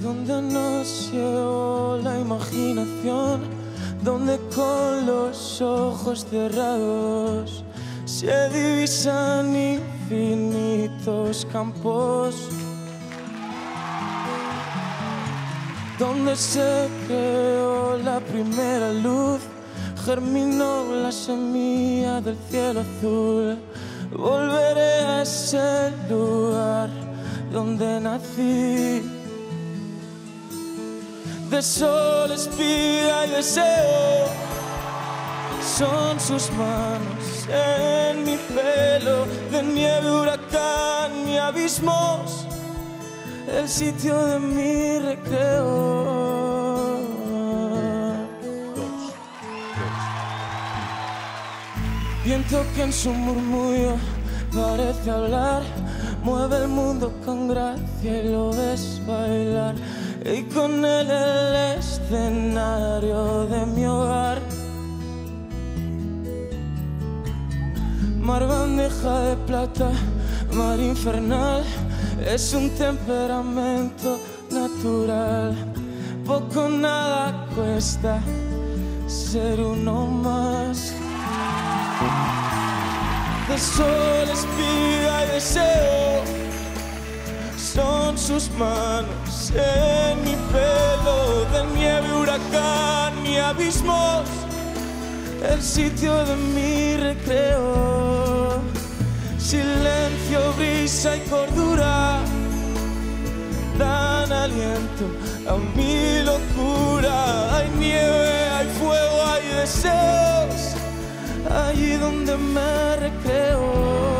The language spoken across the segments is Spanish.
donde nos llevó la imaginación, donde con los ojos cerrados se divisan infinitos campos, donde se creó la primera luz, germinó la semilla del cielo azul. Volveré a ese lugar donde nací. De sol, espiga y deseo son sus manos en mi pelo, de nieve, huracán y abismos, el sitio de mi recreo. Viento que en su murmullo parece hablar, mueve el mundo con gracia y lo ves bailar, y con él el escenario de mi hogar. Mar bandeja de plata, mar infernal, es un temperamento natural. Poco nada cuesta ser uno más. De sol, espiga y deseo son sus manos en mi pelo, de nieve, huracán y abismos, el sitio de mi recreo. Silencio, brisa y cordura dan aliento a mi locura. Hay nieve, hay fuego, hay deseos allí donde me recreo.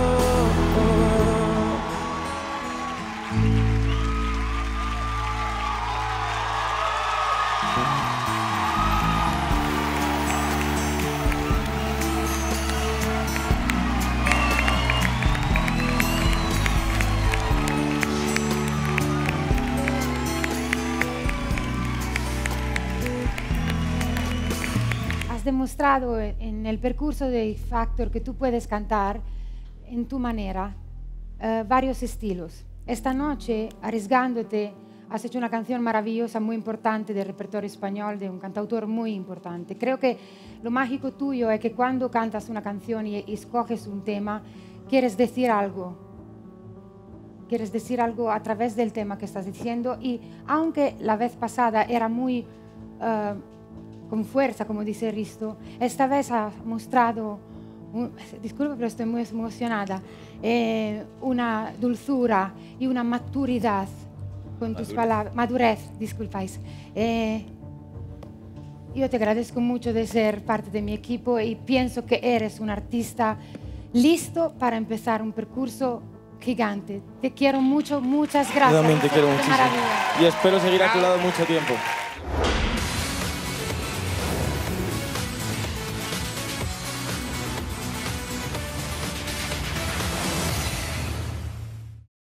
Demostrado en el percurso de X Factor que tú puedes cantar en tu manera varios estilos. Esta noche, arriesgándote, has hecho una canción maravillosa, muy importante del repertorio español, de un cantautor muy importante. Creo que lo mágico tuyo es que cuando cantas una canción y escoges un tema, quieres decir algo. Quieres decir algo a través del tema que estás diciendo, y aunque la vez pasada era muy con fuerza, como dice Risto, esta vez ha mostrado, disculpa pero estoy muy emocionada, una dulzura y una maturidad con tus palabras, madurez, disculpáis. Yo te agradezco mucho de ser parte de mi equipo y pienso que eres un artista listo para empezar un percurso gigante. Te quiero mucho, muchas gracias. Yo también te quiero muchísimo. Maravilla. Y espero seguir a tu lado mucho tiempo.